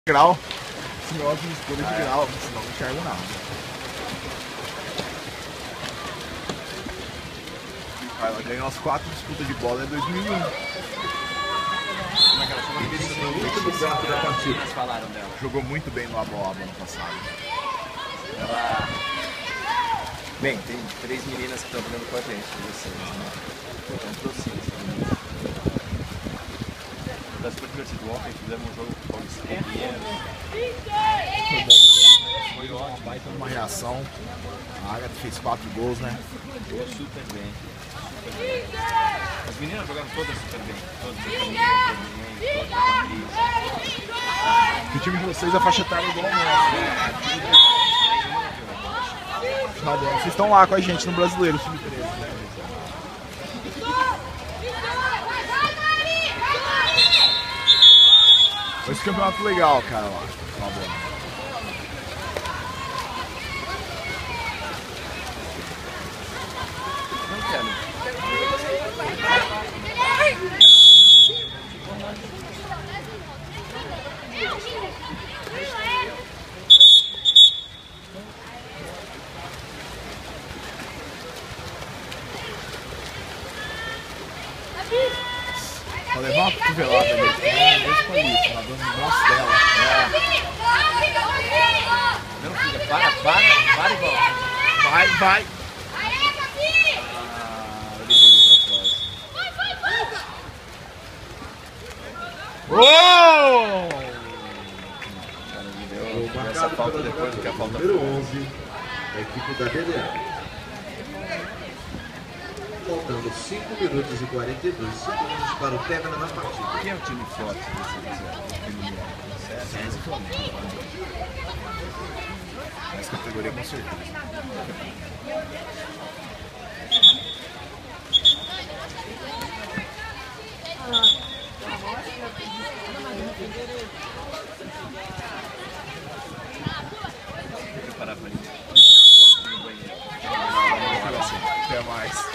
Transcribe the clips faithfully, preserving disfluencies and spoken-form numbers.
grau. Esse negócio de escolha de grau, senão não enxergo nada. Ela ganhou umas quatro disputas de bola em dois mil e um. Como é que ela chama? Eles falaram dela. Jogou muito bem no Aboaba ano passado. Ela... Bem, tem três meninas que estão jogando com a gente, vocês, né? Então, trouxemos também. Foi super divertido. Ontem fizemos um jogo com o Paulistinha. Foi bom o jogo, foi uma baita uma reação. A Agatha fez quatro gols, né? Jogou super bem. Super bem. As meninas jogaram todas super bem. Todas super bem, todas. O time de vocês, a faixa etária é igual ao nosso. Vocês estão lá com a gente no Brasileiro, sub treze. Esse campeonato legal, cara, lá. Tá bom. Não quero. Vou levar uma cotovelada ali. Dois palitos, nadando no braço dela. Não, filha, para, para, para e volta. Vai, vai. Ah, ele pegou pra trás. Uou! Cara, me deu essa falta depois do que a falta número onze da equipe da B D A. Faltando cinco minutos e quarenta e dois segundos para o término da partida. Quem é o time forte desse feminino? César e Flamengo. Essa categoria com certeza. Vou preparar pra gente. No banheiro. Até mais.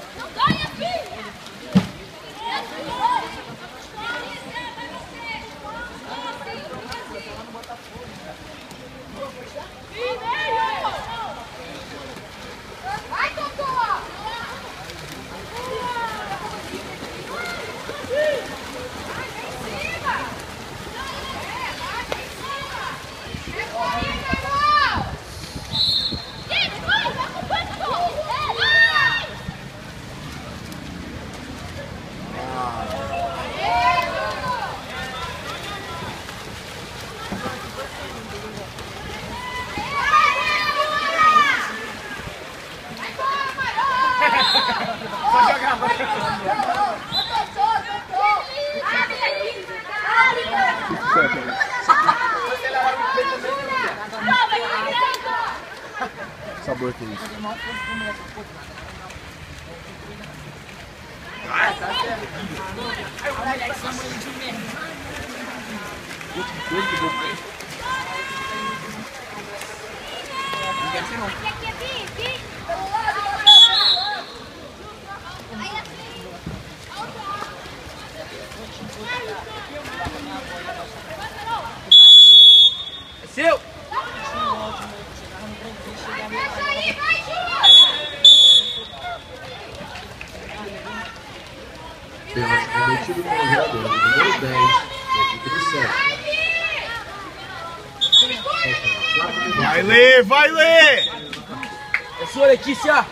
Sabor que é isso? É seu! Pênalti cometido pelo jogador número dez da equipe do César. Vai, Lê, vai, Lê! É sua, Letícia!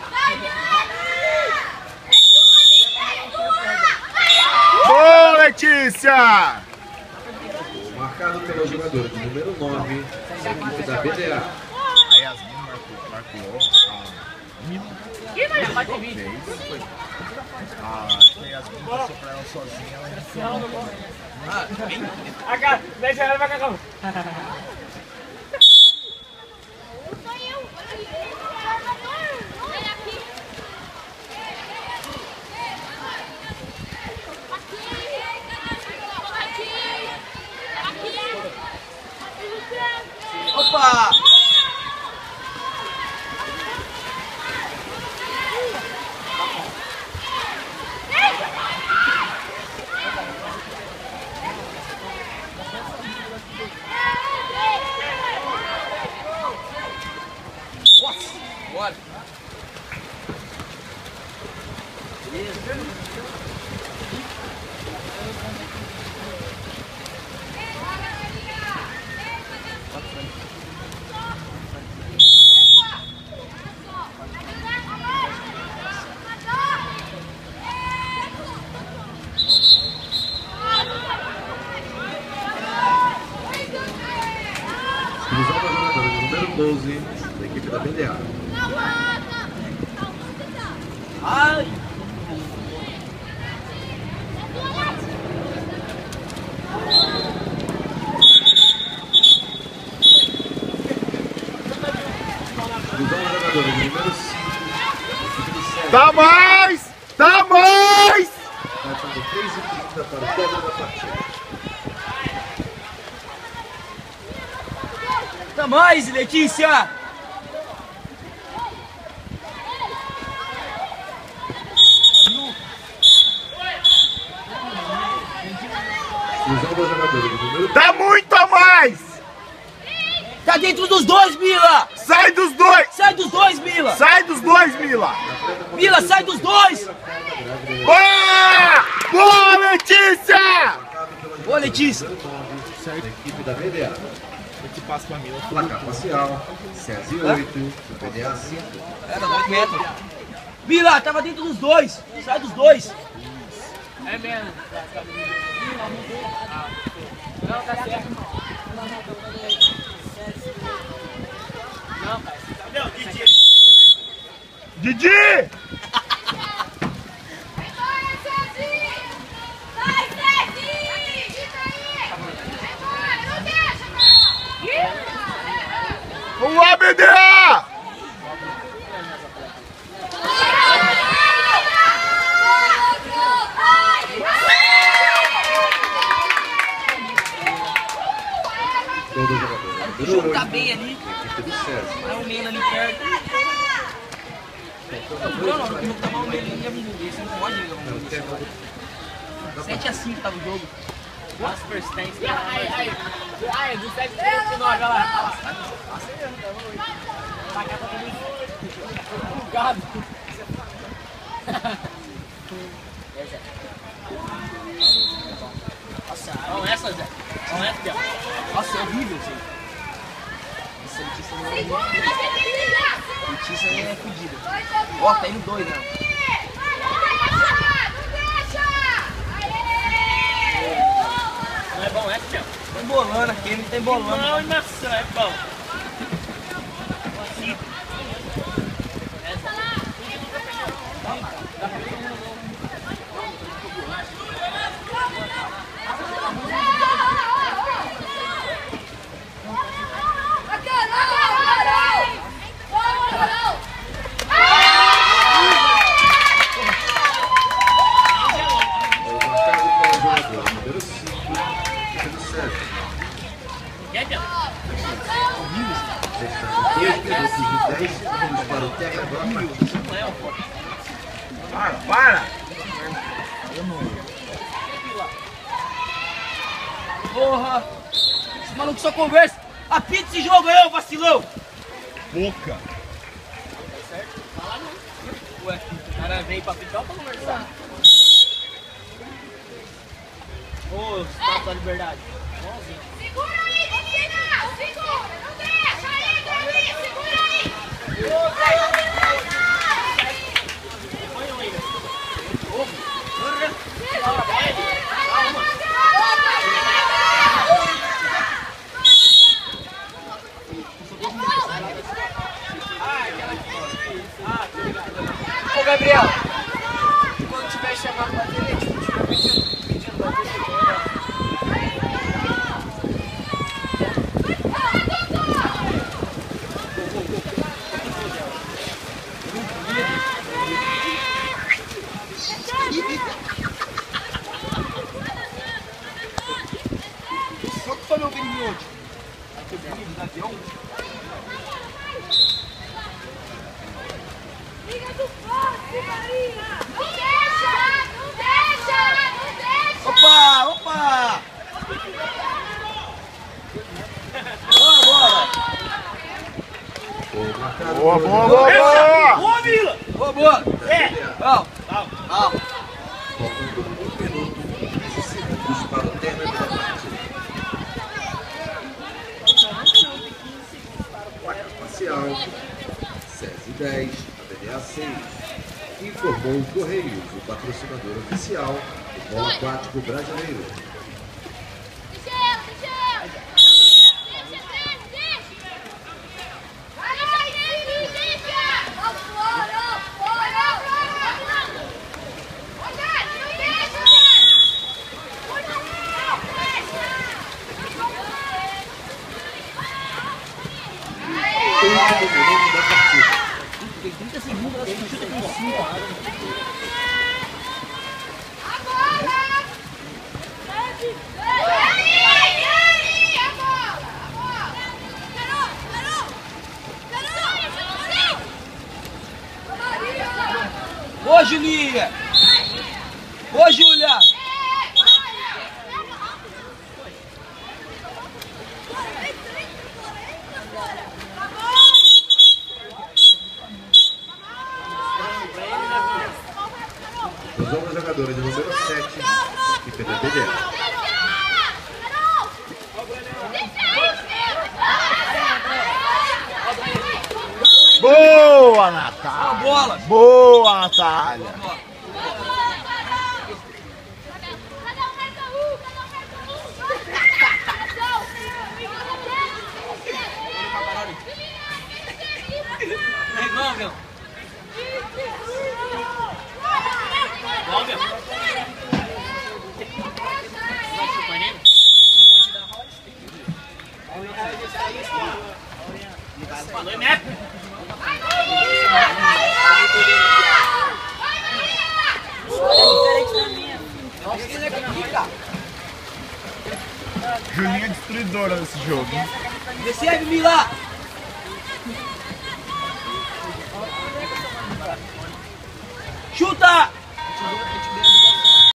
Ô, Letícia! Marcado pelo jogador de número nove da equipe da B D A. A Yasmin marcou, marcou a Mima. Fez. Ah, acho que a Yasmin passou pra ela sozinha, ela ainda foi. Ah, cara, deixa ela pra cá. Opa! Yeah. Divisão da jogadora de número doze, da equipe da B D A. Ai! Divisão da jogadora de número cinco, da equipe do César. Dá mais! Dá mais! Faltando três e trinta para o término da partida. Dá mais, Letícia! Divisão da jogadora de número Dá muito a mais! Tá dentro dos dois, Mila! Sai dos dois! Sai dos dois, Mila! Sai dos dois, Mila! Mila, sai dos dois! Boa! Boa, Letícia! Ô, Letícia! da equipe da B D A. Eu te passo pra Mila. Placar parcial, César oito, B D A cinco. Era dois metros. Mila, tava dentro dos dois! Sai dos dois! É mesmo. Não, tá certo. Não, pai. Não, Didi. Didi! Vamos lá, B D A! Todo jogador. O jogo tá bem ali. Equipe do César. Vai um meio ali perto. Não, não, o jogo tava um meio ali. Você não pode jogar um meio. sete a cinco tava o jogo. Nossa, persistência. Ai, ai. Ai, do sete a nove, olha lá. Pra cá tá muito bugado. Nossa, vamos essa, Zé. Vamos essa, Zé. Nossa, é horrível isso aí. Essa Letícia não é. Letícia é fodida. Ó, tá indo dois, né? Não é bom essa, Zé? Tá embolando aqui, não tá embolando. Não, e maçã, é bom. dez segundos para o término da partida. Para, para! Porra! Esse maluco só conversa. Apita esse jogo aí, ô vacilão! Boca! Ué, o cara veio pra picar ou pra conversar? Ô, Estado da Liberdade. Segura aí, Cristina! Segura! Não deixa! Aí, Gabi! Segura aí! Põe um aí, velho. Ô, Gabriel! Quando tiver chamado pra bater, tipo, tiver pedindo, pedindo bater, Quanto foi meu vídeo hoje? Aquele do avião? Liga do forte, Maria! Não deixa! Não deixa! Não deixa! Opa, opa! Boa, boa! Boa, boa, boa, boa! Boa, Vila! Boa, boa! É! Ó, Ó, ó. Faltando um minuto e quinze segundos para o término da partida. Placar parcial, César dez, a B D A seis. Informou o Correios, o patrocinador oficial do polo aquático brasileiro. Deixa ela, deixa ela! Deixa, deixa, deixa! último minuto da partida. Tem trinta segundos, ela chuta com cinco. Boa, Julia! Boa, Júlia! Os outros jogadores de número sete, equipe da B D A. Boa, Natália! Bola! Boa, Natália! Igual, meu! Igual, meu! Falou, né? Julinha é destruidora nesse jogo. Recebe, Mila! Chuta!